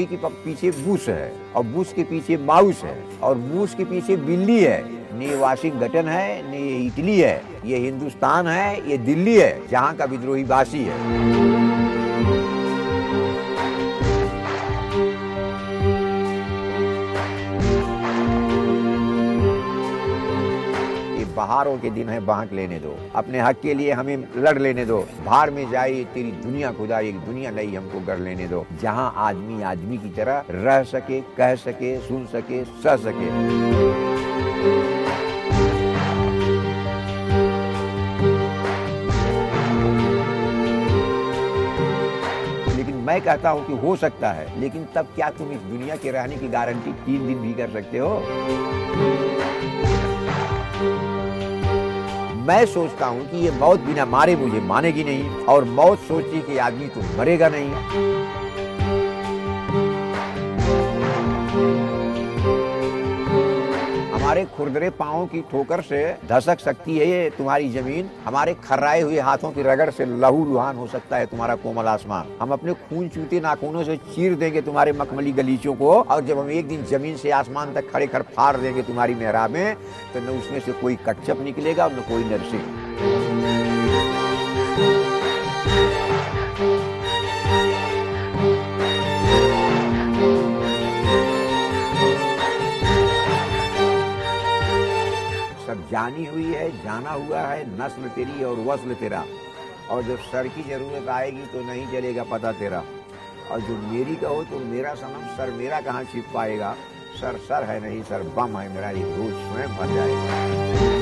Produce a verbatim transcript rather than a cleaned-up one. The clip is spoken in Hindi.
गिरोही के पीछे बुश है और बुश के पीछे माउस है और मूस के पीछे बिल्ली है। न ये वाशिंगटन है न ये इटली है, ये हिंदुस्तान है, ये दिल्ली है जहाँ का विद्रोही वासी है। बहारों के दिन है, बांट लेने दो, अपने हक के लिए हमें लड़ लेने दो। भाड़ में जाए तेरी दुनिया खुदा, एक दुनिया नई हमको कर लेने दो, जहां आदमी आदमी की तरह रह सके, कह सके, सुन सके, सह सके। लेकिन मैं कहता हूं कि हो सकता है, लेकिन तब क्या तुम इस दुनिया के रहने की गारंटी तीन दिन भी कर सकते हो? मैं सोचता हूं कि ये मौत बिना मारे मुझे मानेगी नहीं, और मौत सोची कि आदमी तो मरेगा नहीं। हमारे खुरदरे पांवों की ठोकर से धसक सकती है ये तुम्हारी जमीन, हमारे खर्राए हुए हाथों की रगड़ से लहू लुहान हो सकता है तुम्हारा कोमल आसमान। हम अपने खून चूते नाखूनों से चीर देंगे तुम्हारे मखमली गलीचों को, और जब हम एक दिन जमीन से आसमान तक खड़े खड़ फाड़ देंगे तुम्हारी मेहराब में, तो न उसमें से कोई कच्छप निकलेगा और न कोई नरसिंह। सब जानी हुई है, जाना हुआ है, नस्ल तेरी और वस्ल तेरा, और जब सर की जरूरत आएगी तो नहीं चलेगा पता तेरा, और जो मेरी कहो तो मेरा सनम सर मेरा कहाँ छिप पाएगा। सर सर है नहीं, सर बम है मेरा, एक रोज स्वयं मर जाएगा।